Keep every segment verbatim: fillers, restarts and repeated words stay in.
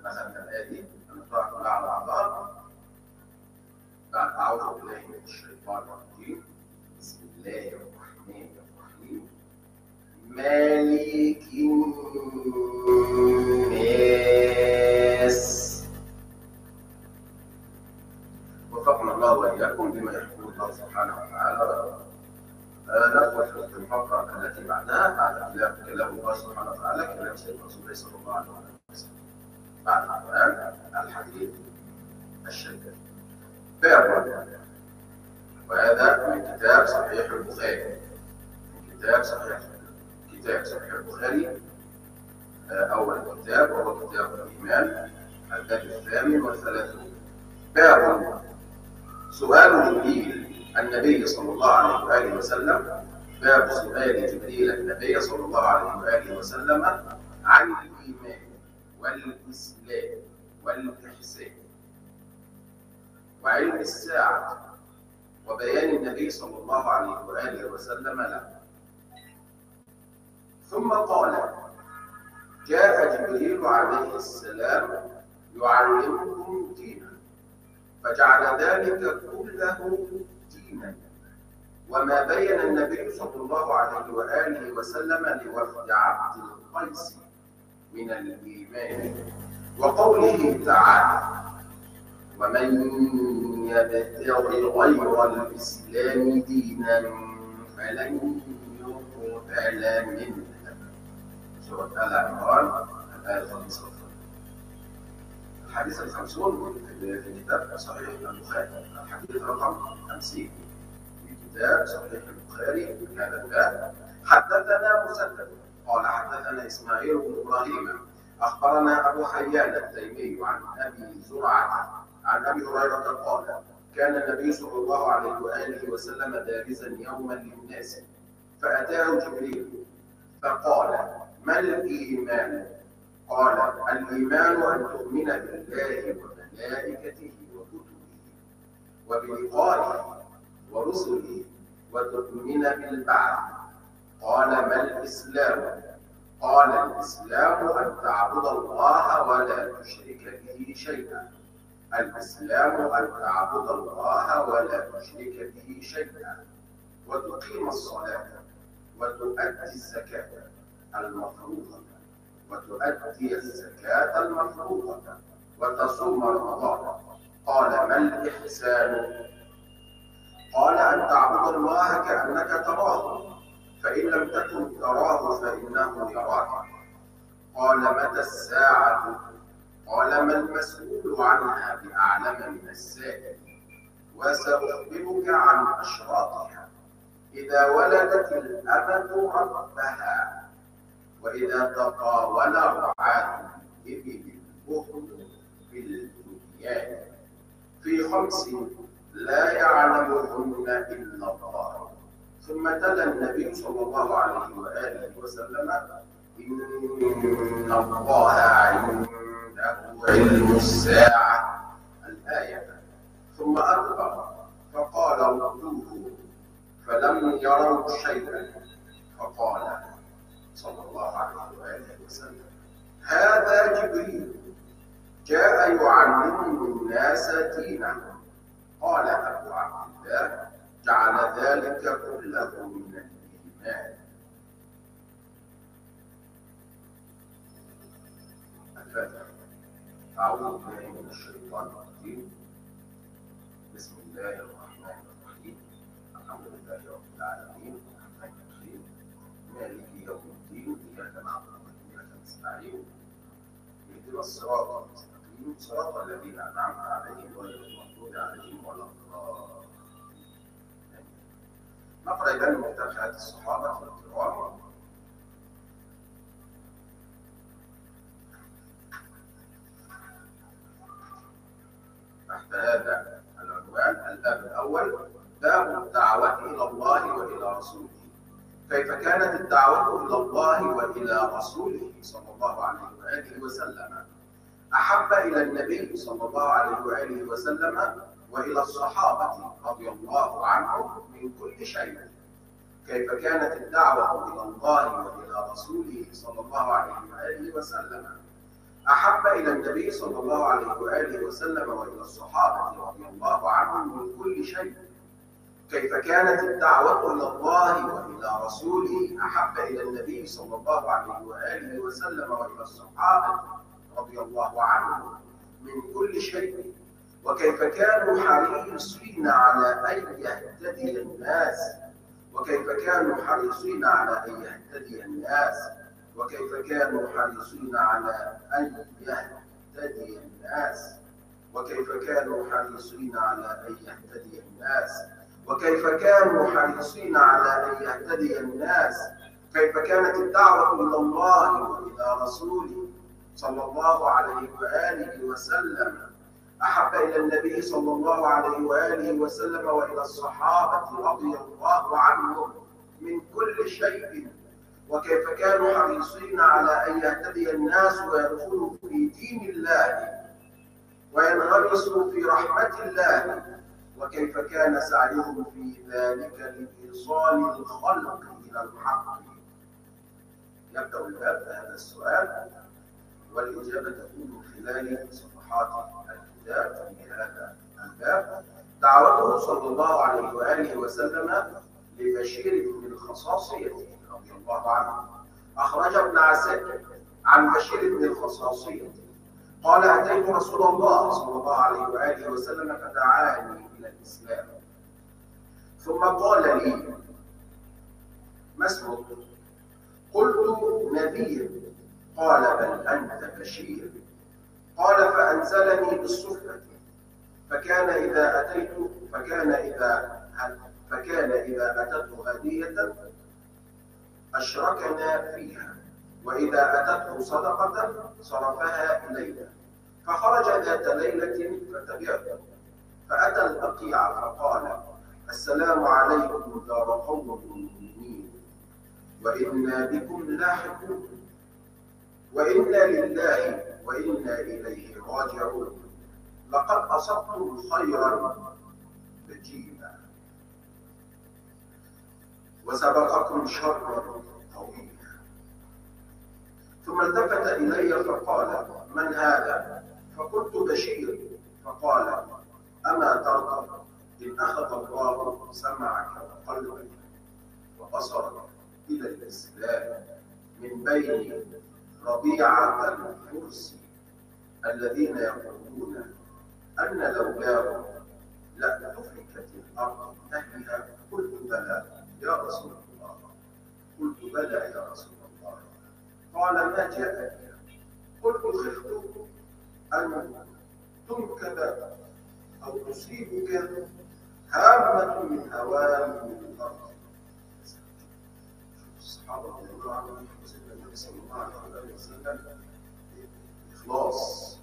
مثلا الآية دي هنقرأها كلها على بعضها. بعد أعوذ بالله من الشيطان الرجيم. بسم الله الرحمن الرحيم. مالك الناس. وفقنا الله وإياكم بما يحب الله سبحانه وتعالى. ندخل في الفقرة التي بعدها بعد كلام الله سبحانه وتعالى كلام سيدنا رسول الله صلى الله عليه وسلم. بعد القرآن الحديث الشريف. باب، وهذا من كتاب صحيح البخاري. من كتاب صحيح كتاب صحيح البخاري أول كتاب وهو كتاب الإيمان الباب الثامن والثلاثون. باب سؤال جبريل النبي صلى الله عليه وآله وسلم. باب سؤال جبريل النبي صلى الله عليه وآله وسلم عن الإيمان والإسلام والإحسان وعلم الساعة وبيان النبي صلى الله عليه وآله وسلم له. ثم قال: جاء جبريل عليه السلام يعلمكم دينا، فجعل ذلك كله دينا. وما بين النبي صلى الله عليه وآله وسلم لوفد عبد القيس من الإيمان. وقوله تعالى: ومن يبتغي غير الإسلام دينا فلن يقبل منه. سورة آل عمران الآية الخامسة. الحديث الخمسون في كتاب صحيح البخاري. الحديث رقم خمسين في كتاب صحيح البخاري من هذا الباب. حدثنا مسدد قال حدثنا إسماعيل بن إبراهيم أخبرنا أبو حيان التيمي عن أبي زرعة عن أبي هريرة قال: كان النبي صلى الله عليه وآله وسلم بارزا يوما للناس، فأتاه جبريل فقال: ما الإيمان؟ قال: الإيمان أن تؤمن بالله وملائكته وكتبه وبلقائه ورسله وتؤمن بالبعث. قال: ما الإسلام؟ قال: الإسلام أن تعبد الله ولا تشرك به شيئا. الإسلام أن تعبد الله ولا تشرك به شيئا وتقيم الصلاة وتؤدي الزكاة المفروضة وتؤدي الزكاة المفروضة وتصوم رمضان. قال: ما الإحسان؟ قال: أن تعبد الله كأنك تراه، فإن لم تكن تراه فإنه يراك. قال: متى الساعة؟ قال: ما المسؤول عنها بأعلم من السائل، وسأخبرك عن أشراطها. إذا ولدت الأمة ربها، وإذا تطاول رعاة الإبل البخل بالبنيان، في خمس لا يعلمهن إلا الله. ثم تلا النبي صلى الله عليه وآله وسلم: إن الله عنده علم الساعة الآية. ثم أدبر فقال: ردوه، فلم يروا شيئا. فقال صلى الله عليه وآله وسلم: هذا جبريل جاء يعلم الناس دينهم. قال أبو عبد الله: جعل ذلك كله من الإيمان. الفاتحة. أعوذ بالله من الشيطان الرجيم. بسم الله الرحمن الرحيم. الحمد لله رب العالمين الرحمن الرحيم مالك يوم الدين. إياك نعبد وإياك نستعين. اهدنا الصراط المستقيم صراط الذين أنعمت عليهم غير المغضوب عليهم ولا الضالين. نقرأ إذن من كتاب حياة الصحابة الكرام. تحت هذا العنوان الباب الأول: باب الدعوة إلى الله وإلى رسوله. كيف كانت الدعوة إلى الله وإلى رسوله صلى الله عليه وآله وسلم أحب إلى النبي صلى الله عليه وآله وسلم وإلى الصحابة رضي الله عنهم من كل شيء. كيف كانت الدعوة إلى الله وإلى رسوله صلى الله عليه وآله وسلم أحب إلى النبي صلى الله عليه وآله وسلم وإلى الصحابة رضي الله عنهم من كل شيء. كيف كانت الدعوة إلى الله وإلى رسوله أحب إلى النبي صلى الله عليه وآله وسلم وإلى الصحابة رضي الله عنهم من كل شيء. وكيف كانوا حريصين على أن يهتدي الناس وكيف كانوا حريصين على أن يهتدي الناس وكيف كانوا حريصين على أن يهتدي الناس وكيف كانوا حريصين على أن يهتدي الناس وكيف كانوا حريصين على أن يهتدي الناس كيف كانت الدعوة إلى الله وإلى رسوله صلى الله عليه وآله وسلم أحب إلى النبي صلى الله عليه وآله وسلم وإلى الصحابة رضي الله عنهم من كل شيء. وكيف كانوا حريصين على أن يهتدي الناس ويدخلوا في دين الله وينغمسوا في رحمة الله. وكيف كان سعيهم في ذلك لإيصال الخلق إلى الحق. يبدأ الباب بهذا السؤال والإجابة تكون من خلال صفحات الكتاب في هذا الباب. دعوته صلى الله عليه وآله وسلم لبشير بن الخصاصية رضي الله عنه. أخرج ابن عساكر عن بشير بن الخصاصية قال: أتيت رسول الله صلى الله عليه وآله وسلم فدعاني إلى الإسلام، ثم قال لي: ما اسمك؟ قلت: نذير. قال: بل أنت بشير. قال: فأنزلني بالصفة، فكان إذا أتيت فكان إذا فكان إذا أتته هدية أشركنا فيها، وإذا أتته صدقة صرفها إلينا. فخرج ذات ليلة فتبعته، فأتى البقيع فقال: السلام عليكم دار قوم مؤمنين، وإنا بكم لاحقون، وإنا لله وإنا إليه راجعون، لقد أصبتم خيرا بجيلا وسبقكم شرا طويلا. ثم التفت إلي فقال: من هذا؟ فقلت: بشير. فقال: أما ترضى إن أخذ الله سمعك وقلبك وبصرك إلى الإسلام من بين ربيعة الفرس الذين يقولون أن لولاهم لأهلكت الأرض أهلها؟ قلت: بلى يا رسول الله. قلت: بلى يا رسول الله. قال: ما جاء بك؟ قلت: خفت أن تنكب أو تصيبك هامة من هوام الأرض. الصحابة رضي الله عنهم سيدنا النبي صلى الله عليه وسلم إخلاص.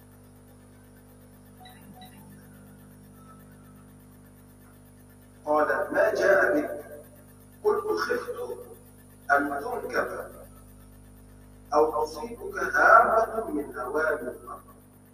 قال: ما جاء بك؟ قلت: خفت أن تنكب أو تصيبك هامة من هوام الأرض.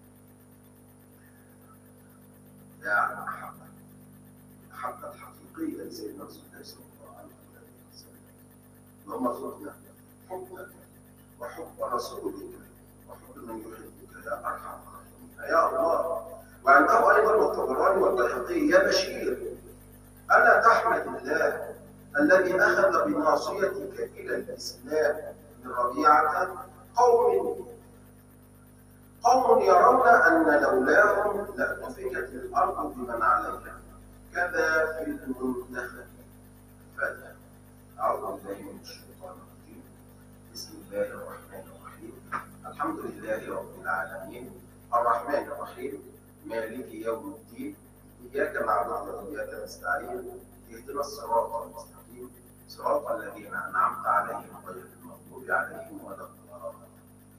يا محبة، محبة حقيقية لسيدنا رسول الله صلى الله عليه وسلم. اللهم ارزقنا حبك وحب رسولك وحب من يحبك يا أرحم الراحمين يا الله. وعنده أيضا والطبراني والبيهقي: يا بشير، ألا تحمد الله الذي أخذ بناصيتك إلى الإسلام من ربيعة قوم قوم يرون أن لولاهم لأهلكت الأرض بمن عليها، كذا في المنتخب. فاتح. أعوذ بالله من الشيطان الرجيم. بسم الله الرحمن الرحيم. الحمد لله رب العالمين، الرحمن الرحيم، مالك يوم الدين، إياك نعبد وإياك نستعين، اهدنا الصراط المستقيم، صراط الذين أنعمت عليهم غير المغضوب عليهم ولا الضالين.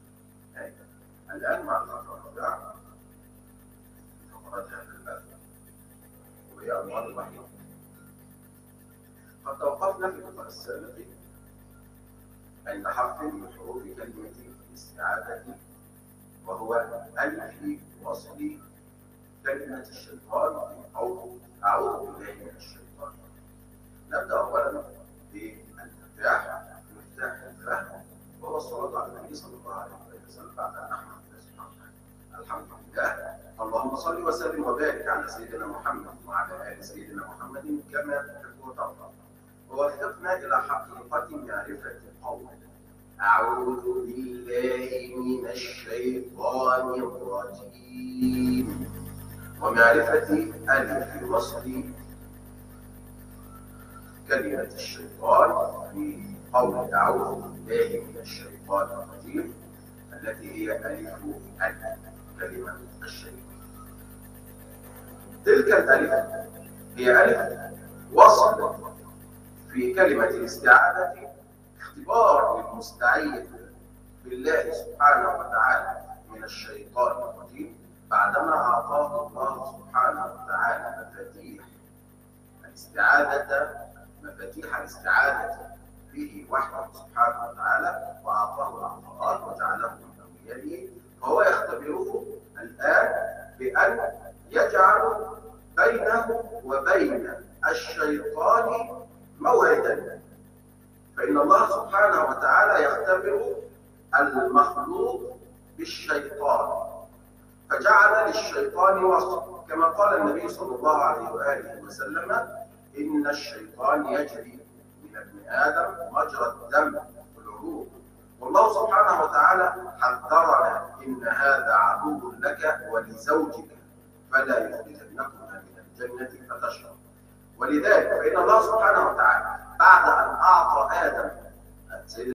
الآن مع الفقرة الرابعة فقرات هذا الباب، وهي أنواع الوحي. قد توقفنا في اللقاء السابق عند حرف من حروف كلمة الاستعاذة، وهو ألف وصل كلمة الشيطان أو أعوذ بالله من الشيطان. نبدأ أولا بالمفتاح، مفتاح الفهم، وهو الصلاة على النبي صلى الله عليه وسلم بعد أن نحمد الحمد لله. اللهم صل وسلم وبارك على سيدنا محمد وعلى آل سيدنا محمد كما تحب وترضى. ووفقنا إلى حقيقة معرفة قولنا أعوذ بالله من الشيطان الرجيم، ومعرفة ألف وصل كلمة الشيطان في قول أعوذ بالله من الشيطان الرجيم التي هي ألف ألف كلمة الشيطان. تلك الألف هي ألف وصل في كلمة الاستعاذة، اختبار للمستعيذ بالله سبحانه وتعالى من الشيطان الرجيم بعدما أعطاه الله سبحانه وتعالى مفاتيح الاستعاذة مفاتيح الاستعاذة به وحده سبحانه وتعالى، وأعطاه العطاءات وجعله من أوليائه، فهو يختبره الآن بأن يجعل بينه وبين الشيطان موعدا. فإن الله سبحانه وتعالى يختبر المخلوق بالشيطان، فجعل للشيطان وصف، كما قال النبي صلى الله عليه وآله وسلم: إن الشيطان يجري من ابن آدم مجرى الدم والعروق. والله سبحانه وتعالى حذرنا: إن هذا عدو لك ولزوجك فلا يخرجنكما من الجنة فتشقى. ولذلك فإن الله سبحانه وتعالى بعد أن أعطى آدم